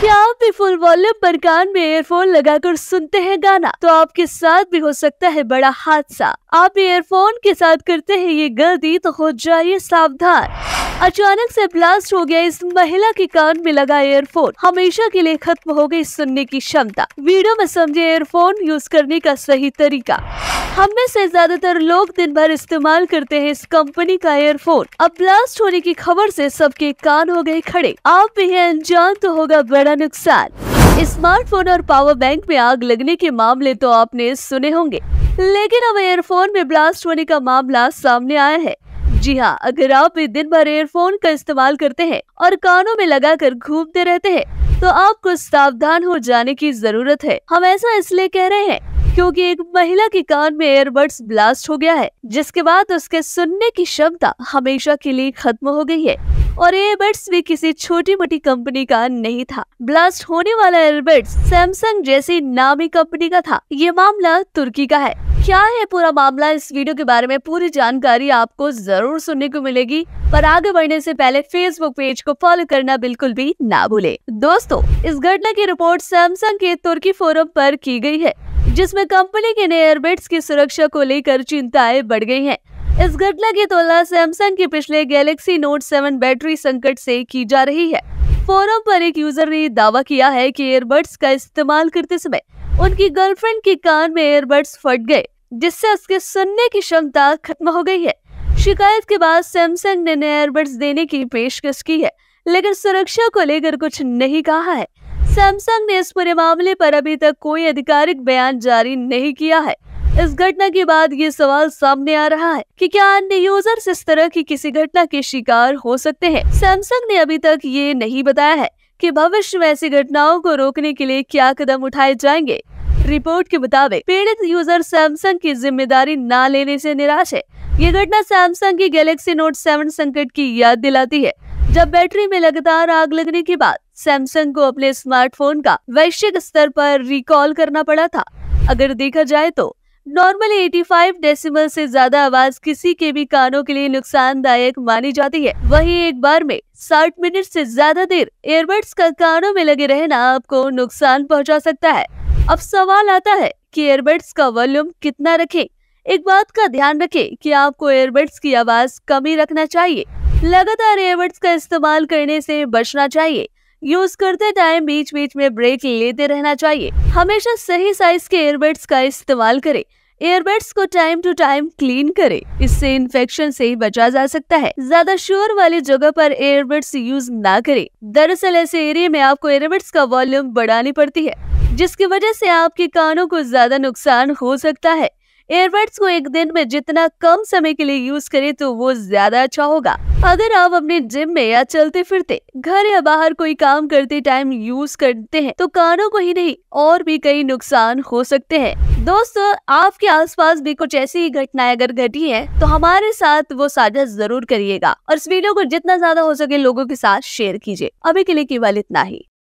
क्या आप भी फुल वॉल्यूम पर कान में ईयरफोन लगाकर सुनते हैं गाना? तो आपके साथ भी हो सकता है बड़ा हादसा। आप ईयरफोन के साथ करते हैं ये गलती तो हो जाइए सावधान। अचानक से ब्लास्ट हो गया इस महिला के कान में लगा ईयरफोन, हमेशा के लिए खत्म हो गई सुनने की क्षमता। वीडियो में समझे ईयरफोन यूज करने का सही तरीका। हम में से ज्यादातर लोग दिन भर इस्तेमाल करते हैं इस कंपनी का ईयरफोन। अब ब्लास्ट होने की खबर से सबके कान हो गए खड़े। आप भी हैं अनजान तो होगा बड़ा नुकसान। स्मार्टफोन और पावर बैंक में आग लगने के मामले तो आपने सुने होंगे, लेकिन अब ईयरफोन में ब्लास्ट होने का मामला सामने आया है। जी हाँ, अगर आप भी दिन भर ईयरफोन का इस्तेमाल करते हैं और कानों में लगाकर घूमते रहते हैं तो आपको सावधान हो जाने की जरूरत है। हम ऐसा इसलिए कह रहे हैं क्योंकि एक महिला के कान में ईयरबड्स ब्लास्ट हो गया है, जिसके बाद उसके सुनने की क्षमता हमेशा के लिए खत्म हो गई है। और ईयरबड्स भी किसी छोटी मोटी कंपनी का नहीं था। ब्लास्ट होने वाला ईयरबड्स सैमसंग जैसी नामी कंपनी का था। ये मामला तुर्की का है। क्या है पूरा मामला, इस वीडियो के बारे में पूरी जानकारी आपको जरूर सुनने को मिलेगी। पर आगे बढ़ने से पहले फेसबुक पेज को फॉलो करना बिल्कुल भी ना भूले। दोस्तों, इस घटना की रिपोर्ट सैमसंग के तुर्की फोरम पर की गई है, जिसमें कंपनी के नए ईयरबड्स की सुरक्षा को लेकर चिंताएं बढ़ गई हैं। इस घटना की तुलना सैमसंग के पिछले गैलेक्सी नोट 7 बैटरी संकट से की जा रही है। फोरम पर एक यूजर ने दावा किया है कि ईयरबड्स का इस्तेमाल करते समय उनकी गर्लफ्रेंड के कान में ईयरबड्स फट गए, जिससे उसके सुनने की क्षमता खत्म हो गई है। शिकायत के बाद सैमसंग ने नए ईयरबड्स देने की पेशकश की है, लेकिन सुरक्षा को लेकर कुछ नहीं कहा है। सैमसंग ने इस पूरे मामले पर अभी तक कोई आधिकारिक बयान जारी नहीं किया है। इस घटना के बाद ये सवाल सामने आ रहा है कि क्या अन्य यूजर्स इस तरह की किसी घटना के शिकार हो सकते हैं। सैमसंग ने अभी तक ये नहीं बताया है कि भविष्य में ऐसी घटनाओं को रोकने के लिए क्या कदम उठाए जाएंगे। रिपोर्ट के मुताबिक पीड़ित यूजर सैमसंग की जिम्मेदारी न लेने से निराश है। ये घटना सैमसंग की गैलेक्सी नोट 7 संकट की याद दिलाती है, जब बैटरी में लगातार आग लगने के बाद सैमसंग को अपने स्मार्टफोन का वैश्विक स्तर पर रिकॉल करना पड़ा था। अगर देखा जाए तो नॉर्मली 85 डेसिबल से ज्यादा आवाज किसी के भी कानों के लिए नुकसानदायक मानी जाती है। वहीं एक बार में 60 मिनट से ज्यादा देर ईयरबड्स का कानों में लगे रहना आपको नुकसान पहुंचा सकता है। अब सवाल आता है कि ईयरबड्स का वॉल्यूम कितना रखें। एक बात का ध्यान रखें कि आपको ईयरबड्स की आवाज कम ही रखना चाहिए। लगातार ईयरबड्स का इस्तेमाल करने से बचना चाहिए। यूज करते टाइम बीच बीच में ब्रेक लेते रहना चाहिए। हमेशा सही साइज के ईयरबड्स का इस्तेमाल करें। ईयरबड्स को टाइम टू टाइम क्लीन करें, इससे इन्फेक्शन से बचा जा सकता है। ज्यादा शोर वाली जगह पर ईयरबड्स यूज ना करें। दरअसल ऐसे एरिया में आपको ईयरबड्स का वॉल्यूम बढ़ानी पड़ती है, जिसकी वजह से आपके कानों को ज्यादा नुकसान हो सकता है। ईयरबड्स को एक दिन में जितना कम समय के लिए यूज करें तो वो ज्यादा अच्छा होगा। अगर आप अपने जिम में या चलते फिरते, घर या बाहर कोई काम करते टाइम यूज करते हैं तो कानों को ही नहीं और भी कई नुकसान हो सकते हैं। दोस्तों, आपके आसपास भी कुछ ऐसी घटनाएं अगर घटी है तो हमारे साथ वो साझा जरूर करिएगा और इस वीडियो को जितना ज्यादा हो सके लोगों के साथ शेयर कीजिए। अभी के लिए केवल इतना ही।